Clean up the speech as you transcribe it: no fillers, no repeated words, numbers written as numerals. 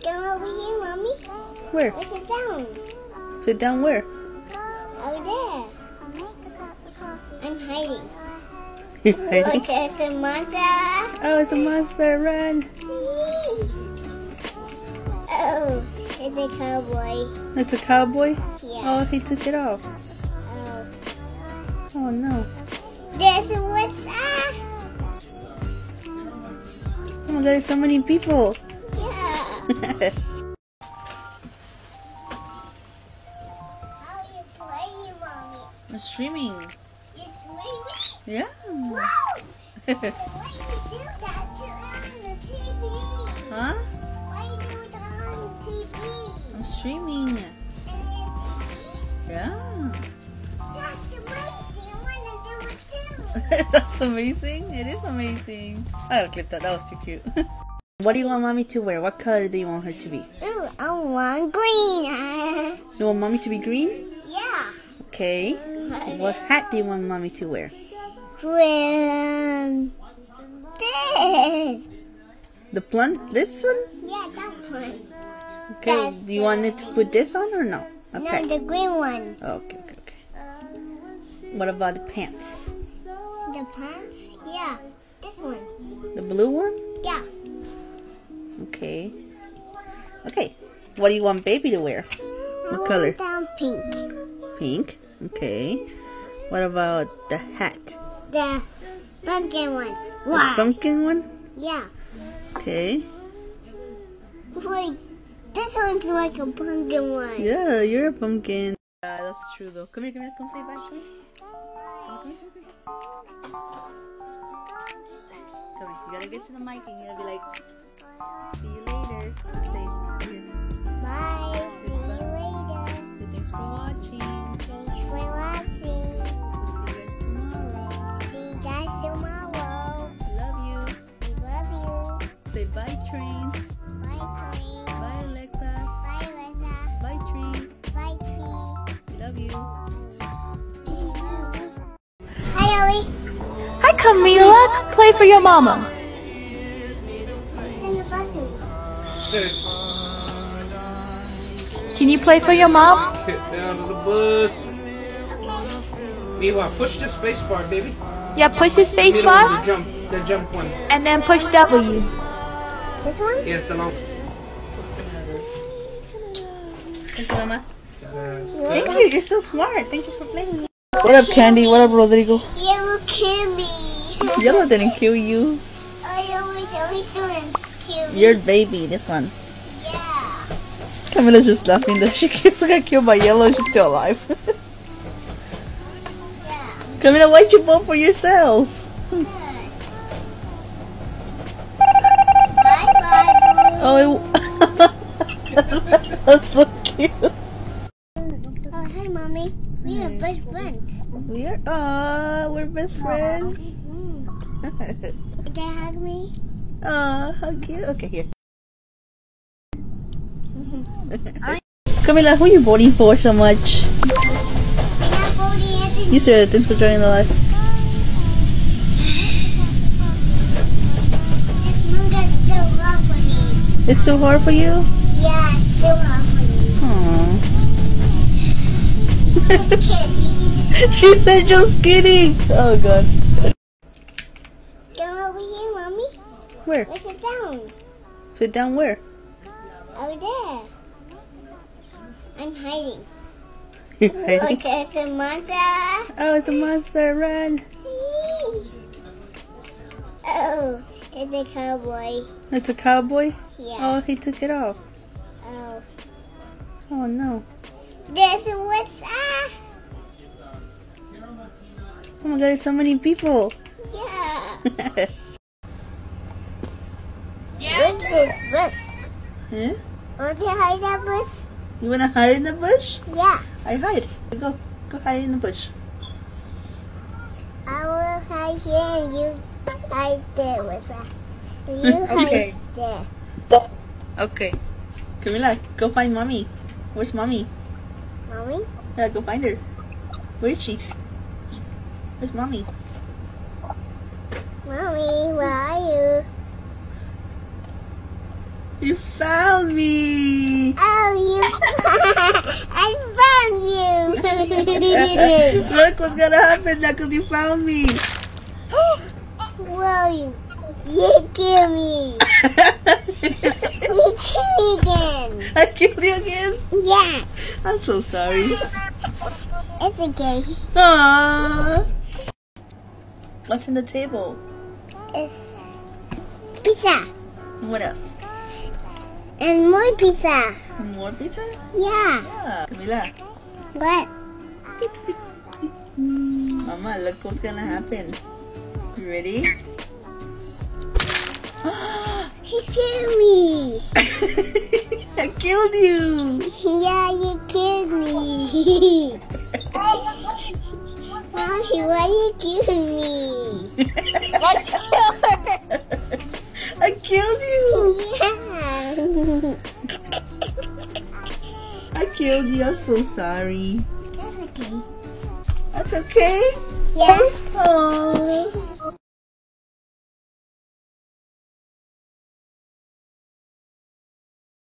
Come over here, Mommy. Where? Let's sit down. Sit down where? Over there. I'm hiding. You're hiding? Look, there's a monster. Oh, it's a monster. Run. Oh, it's a cowboy. It's a cowboy? Yeah. Oh, he took it off. Oh. Oh, no. There's a what's up? Oh my god, there's so many people. Yeah. How you playing, Mommy? I'm streaming. You swimming? Yeah. Wow! Why you do that to on the TV? Huh? Why you do that on TV? I'm streaming. And it's Yeah. that's amazing. I want to do it too. That's amazing. It is amazing. I gotta clip that. That was too cute. What do you want mommy to wear? What color do you want her to be? Ooh, I want green. You want mommy to be green? Yeah. Okay. What hat do you want mommy to wear? With this. The blunt? This one? Yeah, that one. Okay. That's Do you want it to put this on or no? Okay. No, the green one. Okay. What about the pants? The pants? Yeah. This one. The blue one? Yeah. Okay. Okay. What do you want baby to wear? What color? I want pink. Pink. Okay. What about the hat? The pumpkin one. The Wow. pumpkin one? Yeah. Okay. Wait, this one's like a pumpkin one. Yeah, you're a pumpkin. That's true though. Come here. Come say bye to me. Come here. Come here. You gotta get to the mic and you gotta be like, see you later. Say, Bye. See you later. thanks for watching. Thanks for watching. See you guys tomorrow. See you guys tomorrow. Love you. We love you. Say bye, train. Bye, Tree. Bye, Alexa. Bye, Reza. Bye, tree. Bye, Tree. Love you. Hi, Ellie. Hi, Camila. Play for your mama. And the button. Can you play for your mom? Get down to the bus. Okay. Meanwhile, push the space bar, baby. Yeah, push the space Middle bar of the jump one. and then push W. This one? Yes, along. Thank you, Mama. Yes. Thank you. You're so smart. Thank you for playing. What up, Candy? What up, Rodrigo? You kill me. Yellow didn't kill you. Always students kill me. Your baby. This one. Yeah. Camila's just laughing that she got killed by Yellow. She's still alive. Yeah. Camila, why'd you vote for yourself? Bye, bye. Oh, that's so cute. Oh, hi, Mommy. We are best friends. We're best friends. Can you hug me? How cute. Okay, here. Camila, who are you voting for so much? I'm not voting anything. You said thanks for joining the live. This manga's still hard for me. It's too hard for you? Yeah, it's still hard for me. Aww. Just kidding. She said just kidding. Oh god. Come over here, Mommy. Where? Let's sit down. Sit down where? Over there. I'm hiding. You're Look, hiding? there's a monster. Oh, it's a monster. Run. Oh, it's a cowboy. It's a cowboy? Yeah. Oh, he took it off. Oh. Oh no. There's a what's up? Oh my god, there's so many people. Yeah. Where's this bus? Huh? Won't you hide that bus? You wanna hide in the bush? Yeah. I hide. Go hide in the bush. I will hide here and you hide there, Wissa. You Okay. hide there. Okay. Camila, go find mommy. Where's mommy? Mommy? Yeah, go find her. Where is she? Where's mommy? Mommy, where are you? You found me! Oh, you. I found you. Look what's gonna happen now because you found me! Whoa, you killed me. You killed me again. I killed you again? Yeah, I'm so sorry. it's okay. Aww. What's on the table? It's pizza. What else? And more pizza. More pizza? Yeah. Yeah. Camila. What? Mama, look what's gonna happen. You ready? He killed me. I killed you! Yeah, you killed me. Mommy, why you killing me? I killed you! Yeah. I killed you. I'm so sorry. That's okay. That's okay? Yeah. Oh.